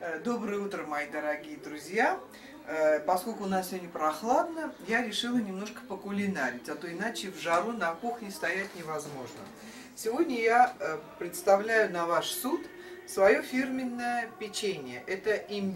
Доброе утро, мои дорогие друзья! Поскольку у нас сегодня прохладно, я решила немножко покулинарить, а то иначе в жару на кухне стоять невозможно. Сегодня я представляю на ваш суд свое фирменное печенье. Это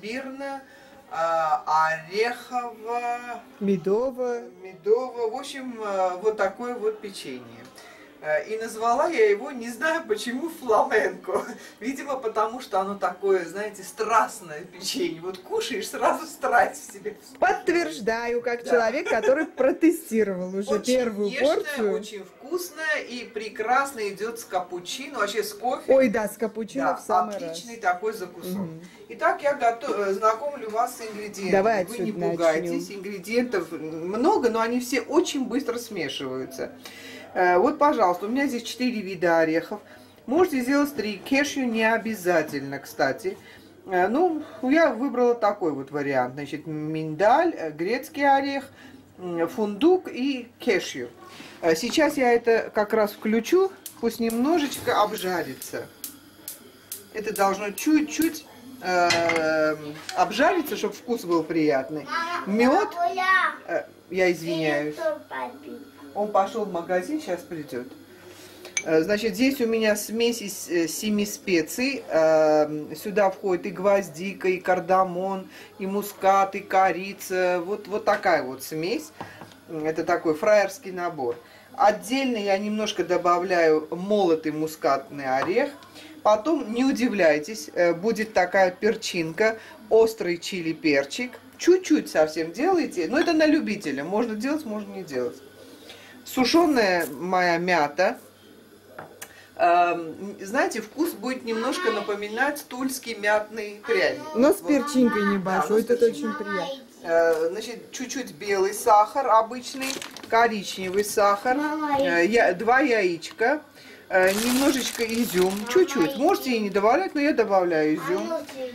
имбирно-орехово-медово, в общем, вот такое вот печенье. И назвала я его, не знаю почему, фламенко. Видимо, потому что оно такое, знаете, страстное печенье. Вот кушаешь, сразу страсть в себе. Подтверждаю, как человек, который протестировал уже очень первую нежное, порцию. очень вкусное и прекрасно идет с капучино, вообще с кофе. Ой, да, с капучино Да, в самый отличный раз. такой закусок. Итак, я знакомлю вас с ингредиентами. Давай Вы не отсюда пугайтесь, начнем. ингредиентов много, но они все очень быстро смешиваются. Вот, пожалуйста, у меня здесь 4 вида орехов. Можете сделать 3. Кешью не обязательно, кстати. Ну, я выбрала такой вот вариант. Значит, миндаль, грецкий орех, фундук и кешью. Сейчас я это как раз включу, пусть немножечко обжарится. Это должно чуть-чуть обжариться, чтобы вкус был приятный. Мед, я извиняюсь. Он пошел в магазин, сейчас придет. Значит, здесь у меня смесь из 7 специй. Сюда входит и гвоздика, и кардамон, и мускат, и корица. Вот такая вот смесь. Это такой фраерский набор. Отдельно я немножко добавляю молотый мускатный орех. Потом, не удивляйтесь, будет такая перчинка, острый чили-перчик. Чуть-чуть совсем делайте, но это на любителя. Можно делать, можно не делать. Сушеная моя мята. Знаете, вкус будет немножко напоминать тульский мятный пряник. Но с перчинкой небольшой, да, это очень приятно. Значит, чуть-чуть белый сахар обычный, коричневый сахар, 2 яичка, немножечко изюм, чуть-чуть. Можете и не добавлять, но я добавляю изюм.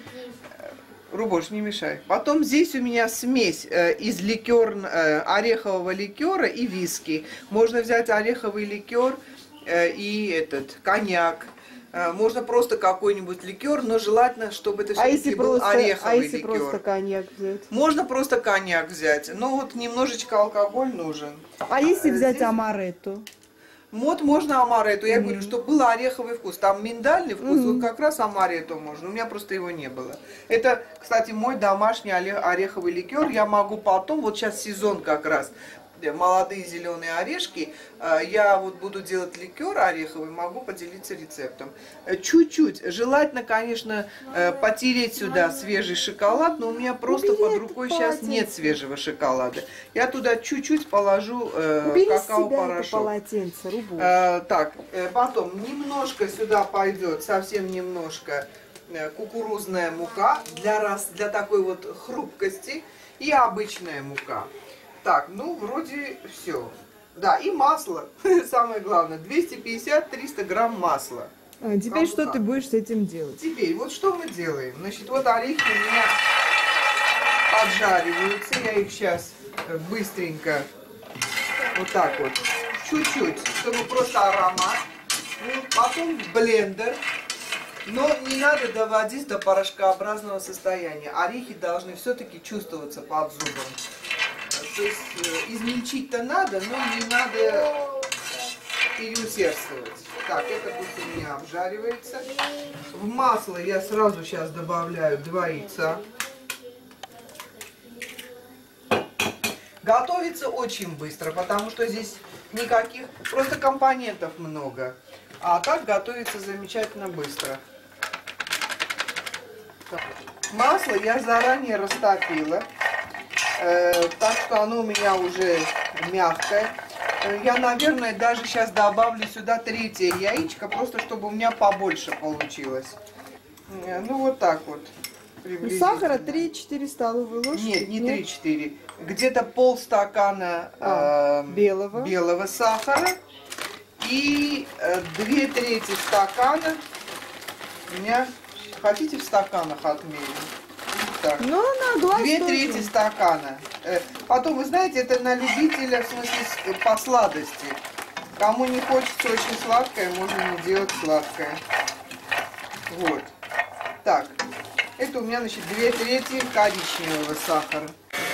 Рубош, не мешай. Потом здесь у меня смесь из орехового ликера и виски. Можно взять ореховый ликер и коньяк. Можно просто какой-нибудь ликер, но желательно, чтобы это все-таки был ореховый ликер. Просто коньяк взять? Можно просто коньяк взять, но вот немножечко алкоголь нужен. А если взять амаретто? Вот можно амаретто. Я говорю, что был ореховый вкус. Там миндальный вкус, вот как раз амаретто можно. У меня просто его не было. Это, кстати, мой домашний ореховый ликер. Я могу потом, вот сейчас сезон как раз, молодые зеленые орешки, я вот буду делать ликер ореховый, могу поделиться рецептом. Чуть-чуть, желательно, конечно, потереть сюда свежий шоколад, но у меня просто под рукой сейчас нет свежего шоколада. Я туда чуть-чуть положу какао-порошок. Так, потом немножко сюда пойдет, совсем немножко, кукурузная мука для такой вот хрупкости и обычная мука. Так, ну, вроде все. Да, и масло, самое главное, 250-300 грамм масла. Теперь что ты будешь с этим делать? Теперь, вот что мы делаем. Значит, вот орехи у меня поджариваются. Я их сейчас быстренько, вот так вот, чуть-чуть, чтобы просто аромат. Вот, потом в блендер. Но не надо доводить до порошкообразного состояния. Орехи должны все-таки чувствоваться под зубом. То есть измельчить-то надо, но не надо переусердствовать. Так, это пусть у меня обжаривается. В масло я сразу сейчас добавляю 2 яйца. Готовится очень быстро, потому что здесь никаких, просто компонентов много. А так готовится замечательно быстро. Так. Масло я заранее растопила. Так что оно у меня уже мягкое. Я, наверное, даже сейчас добавлю сюда 3-е яичко, просто чтобы у меня побольше получилось. Ну, вот так вот. Сахара 3-4 столовые ложки? Нет, не 3-4. Где-то полстакана белого сахара и 2/3 стакана. У меня, хотите в стаканах отмерим? Так. Ну, на глаз 2/3 стакана. Потом, вы знаете, это на любителя, в смысле, по сладости. Кому не хочется очень сладкое, можно не делать сладкое. Вот. Так. Это у меня, значит, 2/3 коричневого сахара.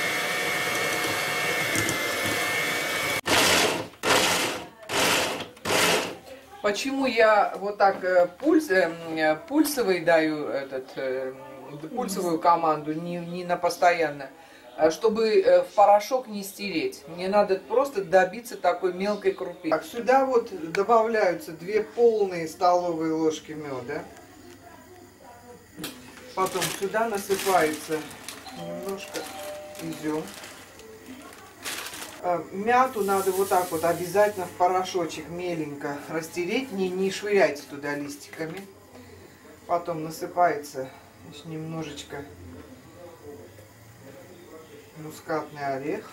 Почему я вот так пульсовый даю пульсовую команду, не на постоянно, чтобы в порошок не стереть. Мне надо просто добиться такой мелкой крупинки. Так, сюда вот добавляются 2 полные столовые ложки меда. Потом сюда насыпается немножко изюм. Мяту надо вот так вот обязательно в порошочек меленько растереть, не швыряйте туда листиками. Потом насыпается немножечко мускатный орех.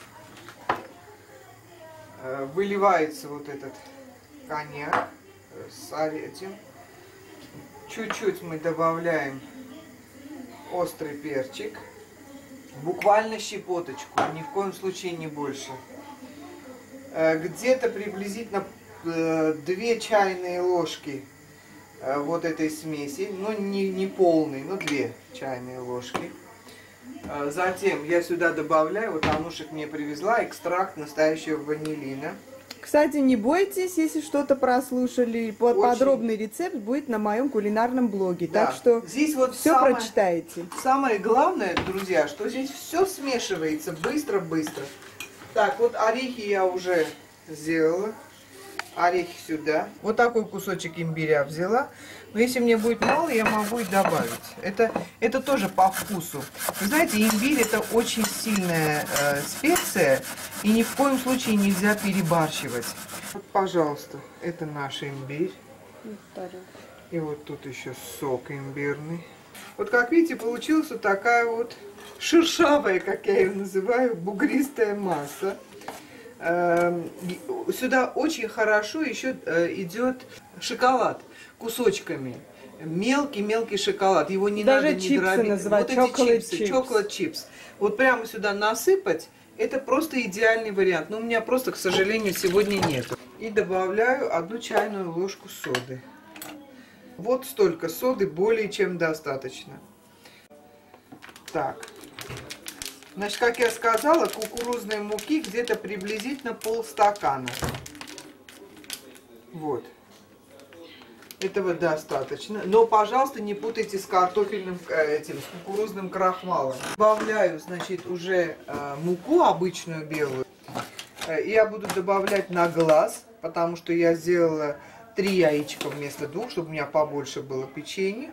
Выливается вот этот коньяк с этим. Чуть-чуть мы добавляем острый перчик. Буквально щепоточку, ни в коем случае не больше. Где-то приблизительно 2 чайные ложки вот этой смеси, но не полной, но 2 чайные ложки. Затем я сюда добавляю, вот Анушек мне привезла, экстракт настоящего ванилина. Кстати, не бойтесь, если что-то прослушали, подробный рецепт будет на моем кулинарном блоге, да. Так что здесь вот все прочитаете. Самое главное, друзья, что здесь все смешивается быстро-быстро. Так, вот орехи я уже сделала. Орехи сюда. Вот такой кусочек имбиря взяла. Но если мне будет мало, я могу и добавить. Это тоже по вкусу. Вы знаете, имбирь это очень сильная специя. И ни в коем случае нельзя перебарщивать. Вот, пожалуйста, это наш имбирь. И вот тут еще сок имбирный. Вот как видите, получилась вот такая вот шершавая, как я ее называю, бугристая масса. Сюда очень хорошо еще идет шоколад кусочками. Мелкий-мелкий шоколад. Его не даже надо не дробить. Называют, вот эти чипсы, chocolate chips. Вот прямо сюда насыпать, это просто идеальный вариант. Но у меня просто, к сожалению, сегодня нет. И добавляю 1 чайную ложку соды. Вот столько соды, более чем достаточно. Так. Значит, как я сказала, кукурузной муки где-то приблизительно полстакана. Вот. Этого достаточно. Но, пожалуйста, не путайте с картофельным, с кукурузным крахмалом. Добавляю, значит, уже муку обычную белую. Я буду добавлять на глаз, потому что я сделала 3 яичка вместо 2, чтобы у меня побольше было печенья.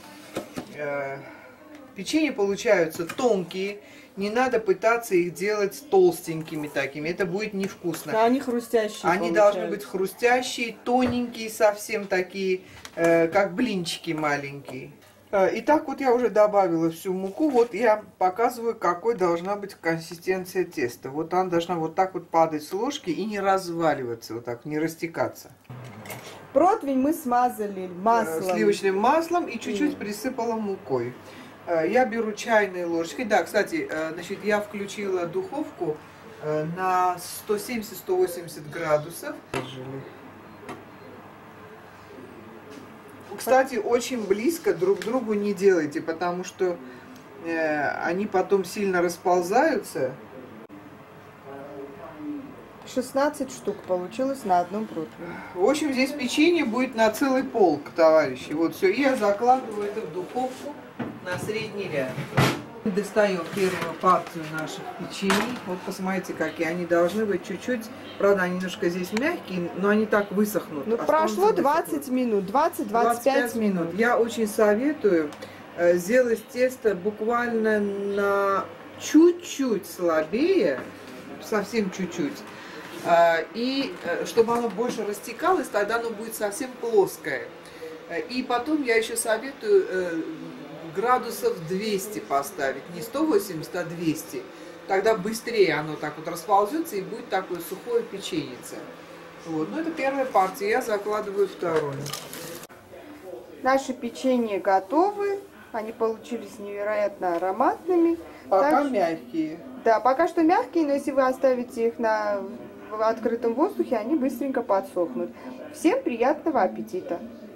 Печенья получаются тонкие. Не надо пытаться их делать толстенькими такими. Это будет невкусно. Да, они хрустящие. Они должны быть хрустящие, тоненькие, совсем такие, как блинчики маленькие. Итак, вот я уже добавила всю муку. Вот я показываю, какой должна быть консистенция теста. Вот она должна вот так вот падать с ложки и не разваливаться, вот так, не растекаться. Противень мы смазали маслом. Сливочным маслом и чуть-чуть присыпала мукой. Я беру чайные ложки. Да, кстати, значит, я включила духовку на 170-180 градусов. Кстати, очень близко друг к другу не делайте, потому что они потом сильно расползаются. 16 штук получилось на одном противне. В общем, здесь печенье будет на целый полк, товарищи. Вот все. И я закладываю это в духовку на средний ряд. Достаем первую партию наших печений. Вот посмотрите, какие они должны быть чуть-чуть. Правда, они немножко здесь мягкие, но они так высохнут. Ну, прошло 20 минут, 20-25 минут. Я очень советую сделать тесто буквально на чуть-чуть слабее, совсем чуть-чуть. И чтобы оно больше растекалось, тогда оно будет совсем плоское. И потом я еще советую градусов 200 поставить, не 180, а 200. Тогда быстрее оно так вот расползется и будет такое сухое печеньице. Вот. Ну, это первая партия, я закладываю вторую. Наши печенья готовы, они получились невероятно ароматными. Пока мягкие. Да, пока что мягкие, но если вы оставите их в открытом воздухе, они быстренько подсохнут. Всем приятного аппетита!